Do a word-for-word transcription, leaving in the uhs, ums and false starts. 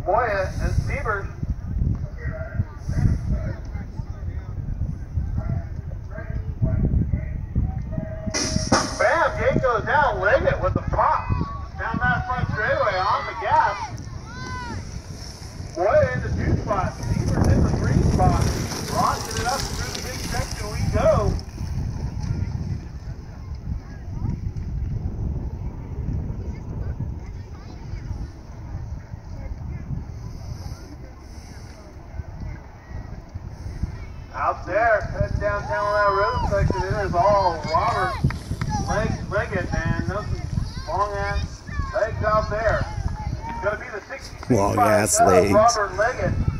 Moya and Siebert. Bam, gate goes down, Leggett with the pop. Down that front straightaway on the gas. Moya in the two spot, Siebert in the three spot. Launching it up through the big section we go. Out there, heading downtown on that road section, it is all Robert Leg, Leggett, man. Those long ass legs out there. It's going to be the sixty-two Long ass legs. Robert Leggett.